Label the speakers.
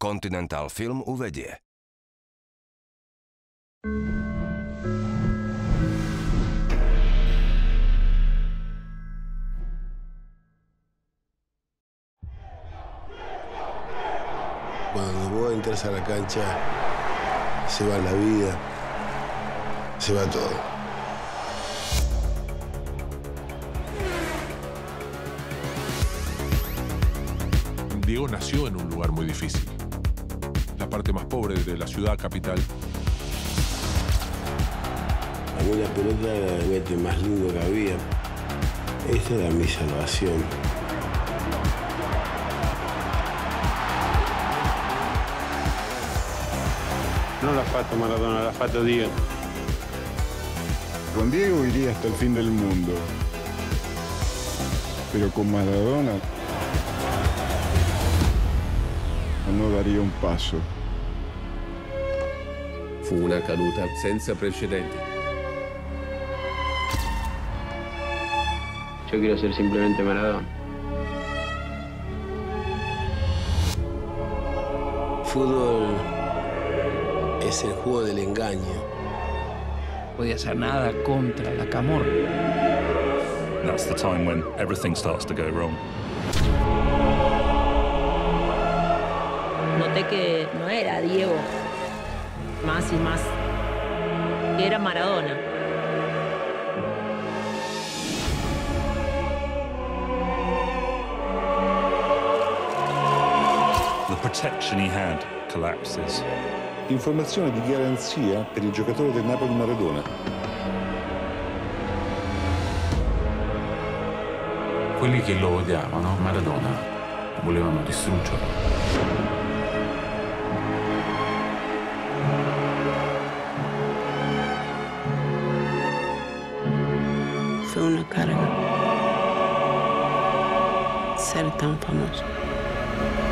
Speaker 1: Continental Film uvedie.
Speaker 2: Cuando vos entras a la cancha, se va la vida, se va todo.
Speaker 3: Diego nació en un lugar muy difícil, la parte más pobre de la ciudad capital.
Speaker 2: A mí la pelota era el juguete más lindo que había. Esta era mi salvación.
Speaker 4: Non l'ha fatto Maradona, l'ha fatto Dio.
Speaker 5: Con Diego iría hasta el fin del mundo, pero con Maradona no daría un passo.
Speaker 6: Fu una caduta senza precedenti.
Speaker 4: Yo quiero ser simplemente Maradona.
Speaker 2: Fútbol es el juego del engaño.
Speaker 7: No podía hacer nada contra la camorra.
Speaker 8: That's the time when everything starts to go wrong.
Speaker 9: Noté que no era Diego, más y más, que era Maradona.
Speaker 8: The protection he had collapses.
Speaker 5: Informazione di garanzia per il giocatore del Napoli Maradona.
Speaker 10: Quelli che lo odiavano, Maradona, volevano distruggerlo.
Speaker 11: Fue una carga ser tan famoso.